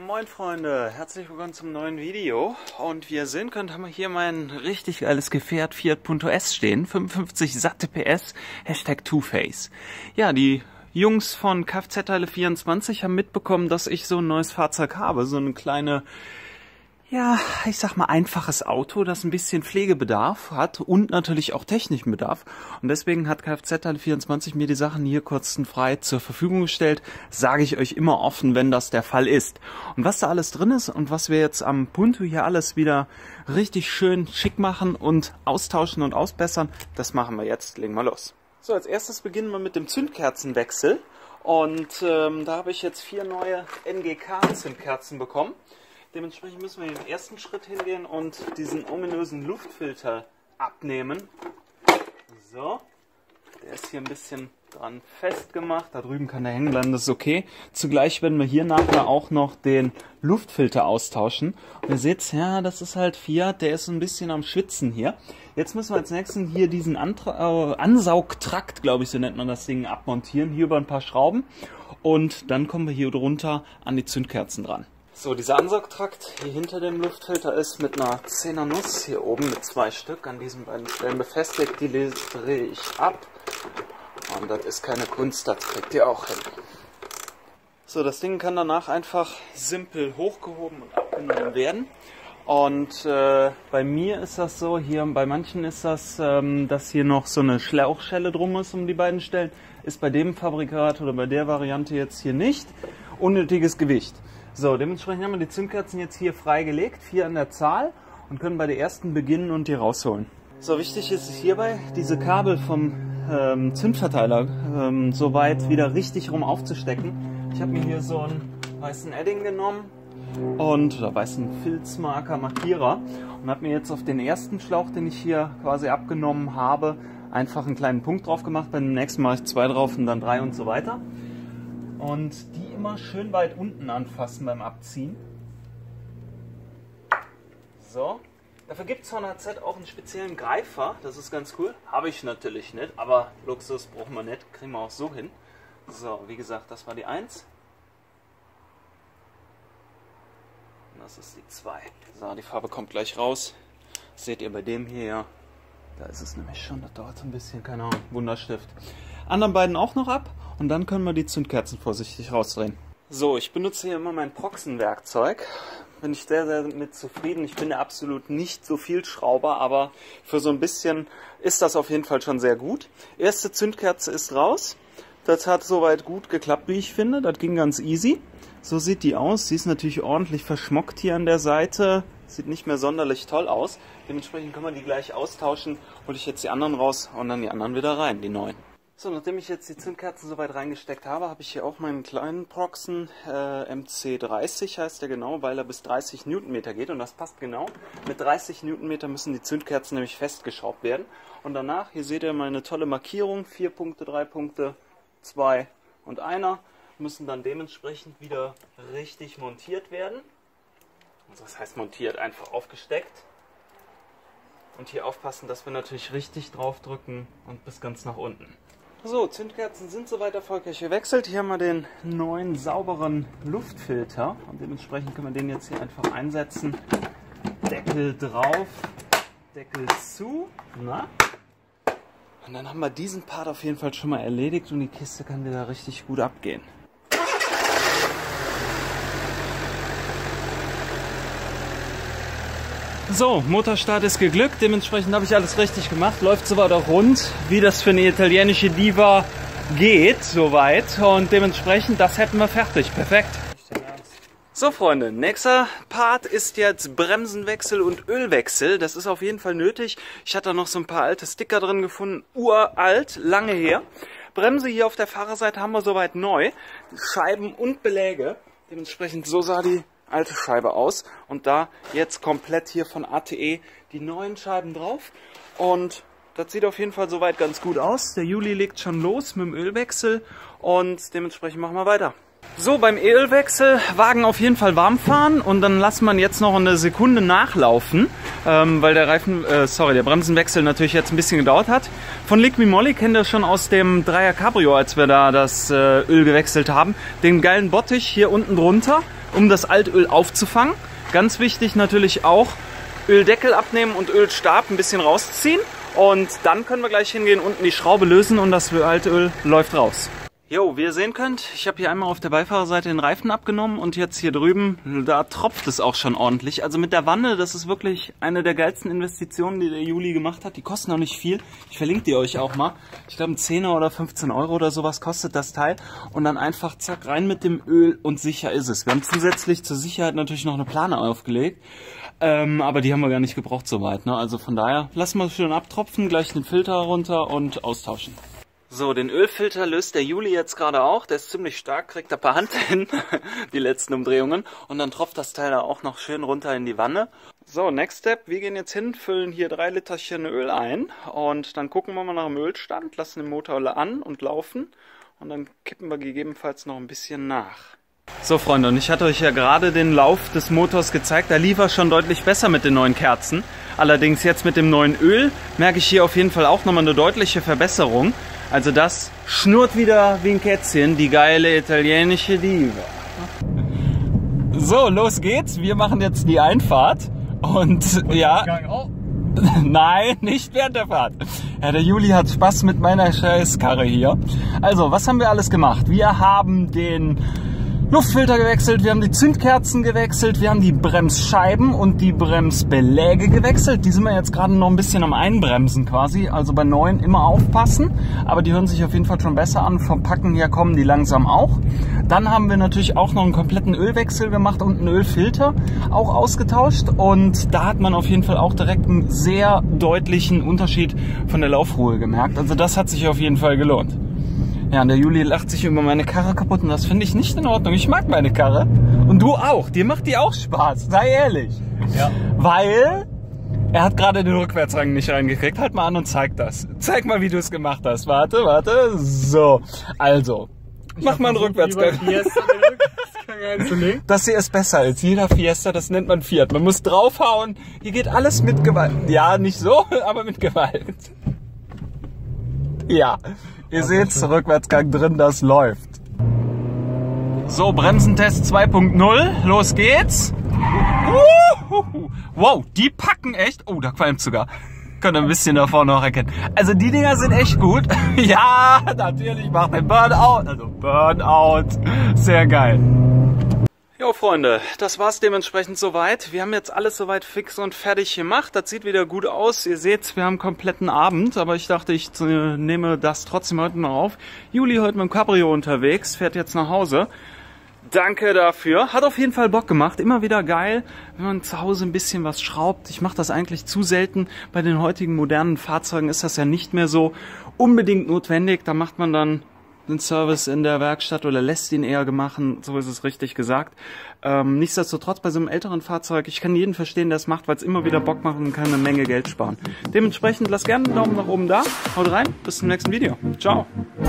Moin Freunde, herzlich willkommen zum neuen Video. Und wie ihr sehen könnt, haben wir hier mein richtig geiles Gefährt Fiat Punto S stehen. 55 satte PS, Hashtag Two-Face. Ja, die Jungs von Kfz-Teile24 haben mitbekommen, dass ich so ein neues Fahrzeug habe. So eine kleine, ja, ich sag mal einfaches Auto, das ein bisschen Pflegebedarf hat und natürlich auch technischen Bedarf. Und deswegen hat Kfz-Teile24 mir die Sachen hier kostenfrei zur Verfügung gestellt. Sage ich euch immer offen, wenn das der Fall ist. Und was da alles drin ist und was wir jetzt am Punto hier alles wieder richtig schön schick machen und austauschen und ausbessern, das machen wir jetzt. Legen wir los. So, als erstes beginnen wir mit dem Zündkerzenwechsel. Und da habe ich jetzt 4 neue NGK-Zündkerzen bekommen. Dementsprechend müssen wir in den ersten Schritt hingehen und diesen ominösen Luftfilter abnehmen. So, der ist hier ein bisschen dran festgemacht. Da drüben kann der hängen bleiben, das ist okay. Zugleich werden wir hier nachher auch noch den Luftfilter austauschen. Und ihr seht, ja, das ist halt Fiat, der ist so ein bisschen am Schwitzen hier. Jetzt müssen wir als nächstes hier diesen Ansaugtrakt, glaube ich, so nennt man das Ding, abmontieren. Hier über ein paar Schrauben. Und dann kommen wir hier drunter an die Zündkerzen dran. So, dieser Ansaugtrakt hier hinter dem Luftfilter ist mit einer 10er Nuss hier oben mit 2 Stück an diesen beiden Stellen befestigt. Die drehe ich ab. Und das ist keine Kunst, das kriegt ihr auch hin. So, das Ding kann danach einfach simpel hochgehoben und abgenommen werden. Und bei mir ist das so, hier bei manchen ist das, dass hier noch so eine Schlauchschelle drum ist um die beiden Stellen. Ist bei dem Fabrikat oder bei der Variante jetzt hier nicht. Unnötiges Gewicht. So, dementsprechend haben wir die Zündkerzen jetzt hier freigelegt, 4 an der Zahl, und können bei der ersten beginnen und die rausholen. So, wichtig ist es hierbei, diese Kabel vom Zündverteiler so weit wieder richtig rum aufzustecken. Ich habe mir hier so einen weißen Edding genommen oder weißen Filzmarker, Markierer, und habe mir jetzt auf den ersten Schlauch, den ich hier quasi abgenommen habe, einfach einen kleinen Punkt drauf gemacht. Beim nächsten mache ich 2 drauf und dann 3 und so weiter. Und die immer schön weit unten anfassen beim Abziehen. So. Dafür gibt es von AZ auch einen speziellen Greifer. Das ist ganz cool. Habe ich natürlich nicht, aber Luxus brauchen wir nicht. Kriegen wir auch so hin. So, wie gesagt, das war die 1. Und das ist die 2. So, die Farbe kommt gleich raus. Das seht ihr bei dem hier ja. Da ist es nämlich schon. Das dauert ein bisschen, keine Ahnung. Wunderstift. Anderen beiden auch noch ab. Und dann können wir die Zündkerzen vorsichtig rausdrehen. So, ich benutze hier immer mein Proxen-Werkzeug. Bin ich sehr, sehr mit zufrieden. Ich bin ja absolut nicht so viel Schrauber, aber für so ein bisschen ist das auf jeden Fall schon sehr gut. Erste Zündkerze ist raus. Das hat soweit gut geklappt, wie ich finde. Das ging ganz easy. So sieht die aus. Sie ist natürlich ordentlich verschmockt hier an der Seite. Sieht nicht mehr sonderlich toll aus. Dementsprechend können wir die gleich austauschen. Hole ich jetzt die anderen raus und dann die anderen wieder rein, die neuen. So, nachdem ich jetzt die Zündkerzen soweit reingesteckt habe, habe ich hier auch meinen kleinen Proxen MC30 heißt der genau, weil er bis 30 Newtonmeter geht, und das passt genau. Mit 30 Newtonmeter müssen die Zündkerzen nämlich festgeschraubt werden. Und danach, hier seht ihr meine tolle Markierung, 4 Punkte, 3 Punkte, 2 und 1, müssen dann dementsprechend wieder richtig montiert werden. Also das heißt montiert, einfach aufgesteckt. Und hier aufpassen, dass wir natürlich richtig drauf drücken und bis ganz nach unten. So, Zündkerzen sind soweit erfolgreich gewechselt. Hier haben wir den neuen sauberen Luftfilter und dementsprechend können wir den jetzt hier einfach einsetzen. Deckel drauf, Deckel zu. Na? Und dann haben wir diesen Part auf jeden Fall schon mal erledigt und die Kiste kann wieder richtig gut abgehen. So, Motorstart ist geglückt, dementsprechend habe ich alles richtig gemacht, läuft soweit auch rund, wie das für eine italienische Diva geht, soweit, und dementsprechend, das hätten wir fertig, perfekt. So Freunde, nächster Part ist jetzt Bremsenwechsel und Ölwechsel, das ist auf jeden Fall nötig. Ich hatte noch so ein paar alte Sticker drin gefunden, uralt, lange her. Bremse hier auf der Fahrerseite haben wir soweit neu, Scheiben und Beläge, dementsprechend so sah die alte Scheibe aus, und da jetzt komplett hier von ATE die neuen Scheiben drauf, und das sieht auf jeden Fall soweit ganz gut aus. Der Juli legt schon los mit dem Ölwechsel und dementsprechend machen wir weiter. So, beim Ölwechsel Wagen auf jeden Fall warm fahren und dann lässt man jetzt noch eine Sekunde nachlaufen, weil der der Bremsenwechsel natürlich jetzt ein bisschen gedauert hat. Von Liqui Moly kennt ihr schon aus dem 3er Cabrio, als wir da das Öl gewechselt haben. Den geilen Bottich hier unten drunter um das Altöl aufzufangen. Ganz wichtig natürlich auch, Öldeckel abnehmen und Ölstab ein bisschen rausziehen. Und dann können wir gleich hingehen, unten die Schraube lösen und das Altöl läuft raus. Jo, wie ihr sehen könnt, ich habe hier einmal auf der Beifahrerseite den Reifen abgenommen und jetzt hier drüben, da tropft es auch schon ordentlich. Also mit der Wanne, das ist wirklich eine der geilsten Investitionen, die der Juli gemacht hat. Die kosten auch nicht viel. Ich verlinke die euch auch mal. Ich glaube, ein 10er oder 15 Euro oder sowas kostet das Teil. Und dann einfach zack, rein mit dem Öl und sicher ist es. Wir haben zusätzlich zur Sicherheit natürlich noch eine Plane aufgelegt. Aber die haben wir gar nicht gebraucht soweit. Ne? Also von daher, lassen wir es schön abtropfen, gleich den Filter runter und austauschen. So, den Ölfilter löst der Juli jetzt gerade auch. Der ist ziemlich stark, kriegt er per Hand hin, die letzten Umdrehungen. Und dann tropft das Teil da auch noch schön runter in die Wanne. So, next step. Wir gehen jetzt hin, füllen hier 3 Literchen Öl ein. Und dann gucken wir mal nach dem Ölstand, lassen den Motor an und laufen. Und dann kippen wir gegebenenfalls noch ein bisschen nach. So, Freunde, und ich hatte euch ja gerade den Lauf des Motors gezeigt. Da lief er schon deutlich besser mit den neuen Kerzen. Allerdings jetzt mit dem neuen Öl merke ich hier auf jeden Fall auch nochmal eine deutliche Verbesserung. Also das schnurrt wieder wie ein Kätzchen, die geile italienische Diva. So, los geht's. Wir machen jetzt die Einfahrt. Und ja... Nein, nicht während der Fahrt. Ja, der Juli hat Spaß mit meiner Scheißkarre hier. Also, was haben wir alles gemacht? Wir haben den Luftfilter gewechselt, wir haben die Zündkerzen gewechselt, wir haben die Bremsscheiben und die Bremsbeläge gewechselt. Die sind wir jetzt gerade noch ein bisschen am Einbremsen quasi, also bei neuen immer aufpassen. Aber die hören sich auf jeden Fall schon besser an, vom Packen her kommen die langsam auch. Dann haben wir natürlich auch noch einen kompletten Ölwechsel gemacht und einen Ölfilter auch ausgetauscht. Und da hat man auf jeden Fall auch direkt einen sehr deutlichen Unterschied von der Laufruhe gemerkt. Also das hat sich auf jeden Fall gelohnt. Ja, und der Juli lacht sich über meine Karre kaputt und das finde ich nicht in Ordnung. Ich mag meine Karre. Und du auch. Dir macht die auch Spaß. Sei ehrlich. Ja. Weil er hat gerade den Rückwärtsrang nicht reingekriegt. Halt mal an und zeig das. Zeig mal, wie du es gemacht hast. Warte, warte. So. Also. Mach mal einen Rückwärtsgang. Das hier ist besser als jeder Fiesta. Das nennt man Fiat. Man muss draufhauen. Hier geht alles mit Gewalt. Ja, nicht so, aber mit Gewalt. Ja. Ihr seht's, Rückwärtsgang drin, das läuft. So, Bremsentest 2.0, los geht's. Wow, die packen echt. Oh, da qualmt sogar. Könnt ihr ein bisschen da vorne noch erkennen. Also die Dinger sind echt gut. Ja, natürlich macht den Burnout. Also Burnout. Sehr geil. Jo Freunde, das war's dementsprechend soweit. Wir haben jetzt alles soweit fix und fertig gemacht. Das sieht wieder gut aus. Ihr seht, wir haben einen kompletten Abend, aber ich dachte, ich nehme das trotzdem heute mal auf. Juli heute mit dem Cabrio unterwegs, fährt jetzt nach Hause. Danke dafür. Hat auf jeden Fall Bock gemacht. Immer wieder geil, wenn man zu Hause ein bisschen was schraubt. Ich mache das eigentlich zu selten. Bei den heutigen modernen Fahrzeugen ist das ja nicht mehr so unbedingt notwendig. Da macht man dann den Service in der Werkstatt oder lässt ihn eher machen, so ist es richtig gesagt. Nichtsdestotrotz bei so einem älteren Fahrzeug, ich kann jeden verstehen, der es macht, weil es immer wieder Bock macht und kann eine Menge Geld sparen. Dementsprechend lasst gerne einen Daumen nach oben da, haut rein, bis zum nächsten Video. Ciao!